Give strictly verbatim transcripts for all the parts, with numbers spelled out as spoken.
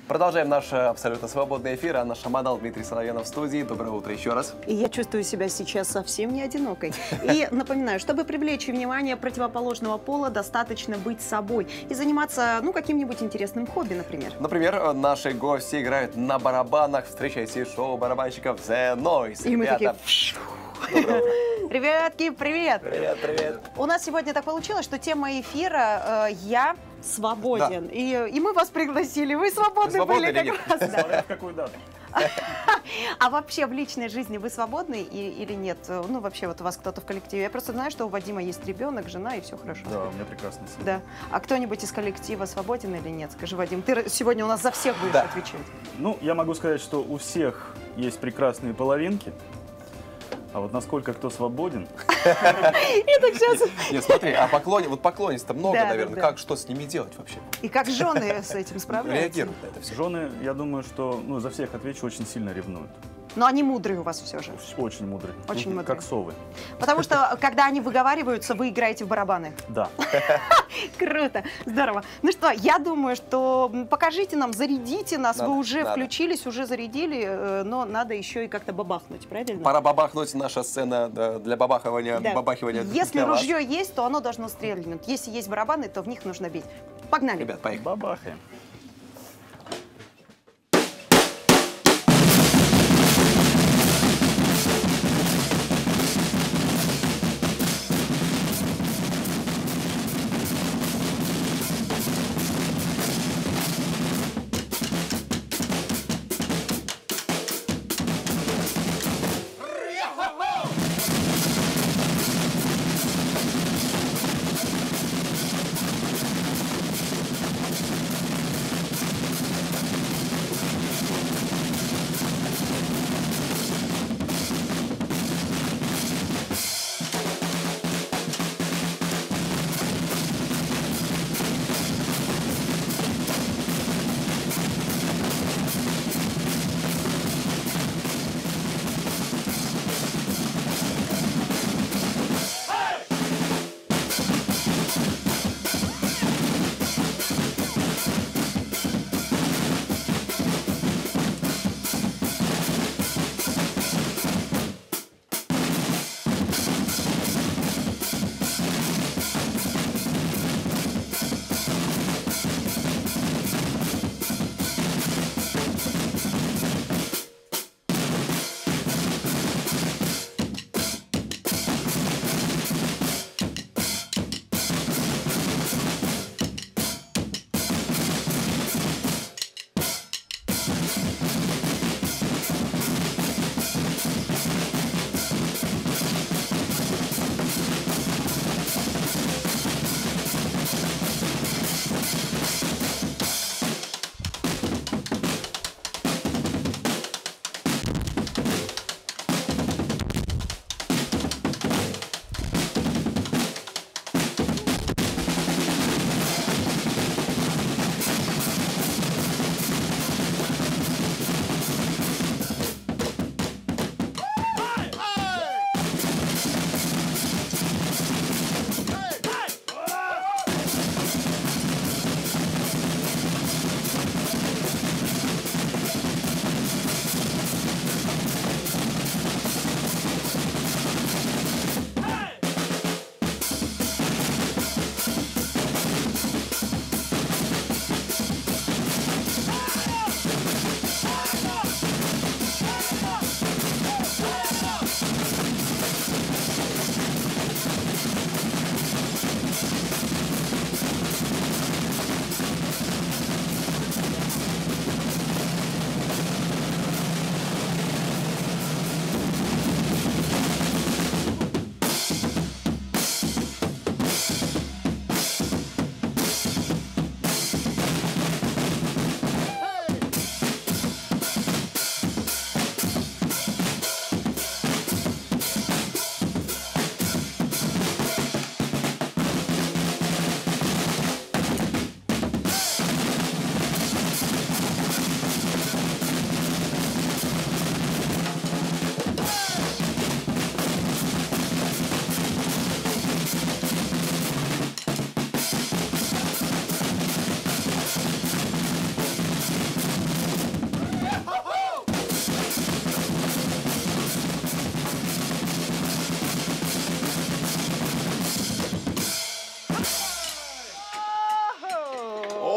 Продолжаем наш абсолютно свободный эфир. Анна Шаманал, Дмитрий Соловьянов в студии. Доброе утро еще раз. И я чувствую себя сейчас совсем не одинокой. И напоминаю, чтобы привлечь внимание противоположного пола, достаточно быть собой и заниматься, ну, каким-нибудь интересным хобби, например. Например, наши гости играют на барабанах. Встречайте шоу барабанщиков The Noise. И мы Ребята. такие... Ребятки, привет! Привет, привет! У нас сегодня так получилось, что тема эфира э, «Я свободен». Да. И, и мы вас пригласили. Вы свободны, вы свободны были как раз. Смотря в какую дату. А вообще в личной жизни вы свободны и, или нет? Ну, вообще, вот у вас кто-то в коллективе. Я просто знаю, что у Вадима есть ребенок, жена, и все хорошо. Да, у меня прекрасная семья. Да. А кто-нибудь из коллектива свободен или нет? Скажи, Вадим, ты сегодня у нас за всех будешь да. отвечать. Ну, я могу сказать, что у всех есть прекрасные половинки. А вот насколько кто свободен? Это сейчас... Нет, смотри, а поклоне, вот поклонниц-то много, наверное. Как, что с ними делать вообще? И как жены с этим справляются? Реагируют на это все. Жены, я думаю, что, ну, за всех отвечу, очень сильно ревнуют. Но они мудрые у вас все же. Очень мудрые. Очень мудрые. Как совы. Потому что, когда они выговариваются, вы играете в барабаны. Да. Круто, здорово. Ну что, я думаю, что покажите нам, зарядите нас. Надо, вы уже надо. включились, уже зарядили, но надо еще и как-то бабахнуть, правильно? Пора бабахнуть. Наша сцена для бабахивания. Да. бабахивания Если для ружье вас. есть, то оно должно стрельнуть. Если есть барабаны, то в них нужно бить. Погнали. Ребят, поехали. Бабахаем.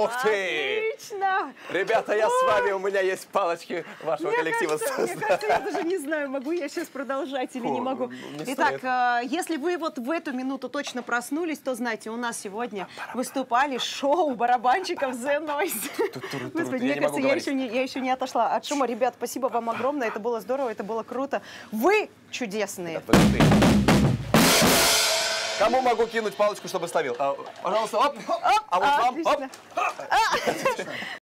Ух ты! Отлично! Ребята, я с вами, у меня есть палочки вашего Мне коллектива. кажется, мне кажется, я даже не знаю, могу я сейчас продолжать или Фу, не могу. не Итак, стоит. э, если вы вот в эту минуту точно проснулись, то знаете, у нас сегодня выступали шоу барабанщиков The Noise. Господи, я мне не могу кажется, я говорить. еще, не, я еще не отошла от шума. Ребят, спасибо вам огромное, это было здорово, это было круто. Вы чудесные. Подожди. Кому могу кинуть палочку, чтобы словил? А, пожалуйста, оп, а вот вам, оп. Отлично.